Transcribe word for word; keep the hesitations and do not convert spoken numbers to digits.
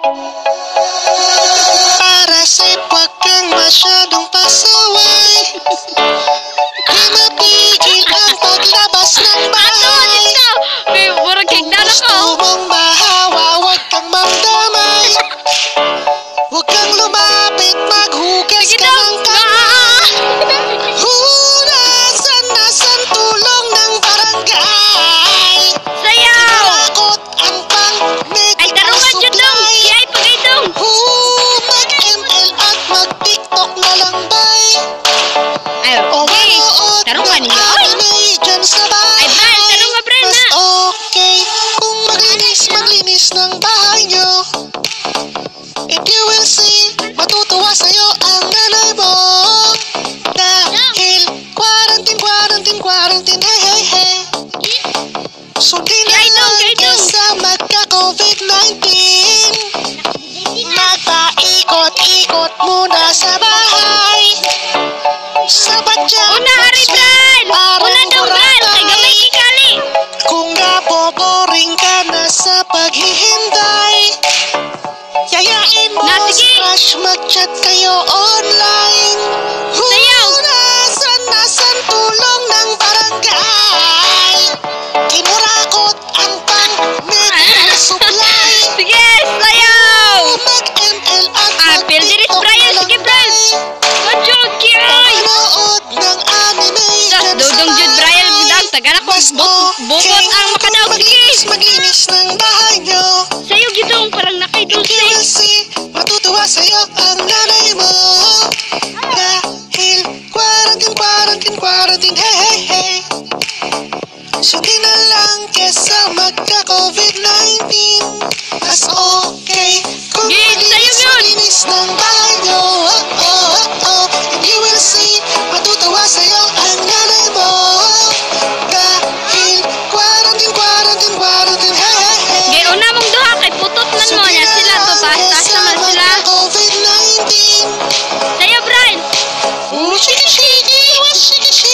Para sa'y wag kang masyadong pasaway. Di mapigil ang paglabas ng bahay. Gusto mong mahawa, wag kang mamdamay. Wag kang lumapit, maghugas ka ng kamay. Hunasan, nasan tulong ng barangay. Tinurakot ang pang-medical supply. Mag-M L at mag-TikTok na lang bay. O manood ng anime dyan sa bahay. Mas okay kung maglinis, maglinis ng bahay nyo. If you will see, matutuwa sa'yo ang nanay mo. Dahil quarantine, quarantine, quarantine, hey, hey, hey. Sundin na lang kesa magka-COVID nineteen. Magpaikot-ikot muna sa bahay. Sabat dyan, parang burakay. Kung naboboring ka na sa paghihintay, yayain mo slash mag-chat kayo online. Hunasan, nasan tulong ng barangay. Tinurakot ang pang-medical supply. Mag-M L at mag-TikTok na lang bay. Panood ng anime dyan sa bahay. Mas okay kung maglinis, maglinis ng bahay nyo. If you will see, matutuwa sa'yo ang nanay mo. Dahil quarantine, quarantine, quarantine, hey, hey, hey. Sundin na lang kesa magka-COVID nineteen. Mas okay kung maglinis, maglinis ng bahay nyo. Oh, oh, oh, oh. If you will see, matutuwa sa'yo ang nanay mo. Dahil quarantine, quarantine, quarantine, hey, hey, hey. Sundin na lang kesa magka-COVID nineteen. Oh, shiki, shiki, oh, shiki, shiki.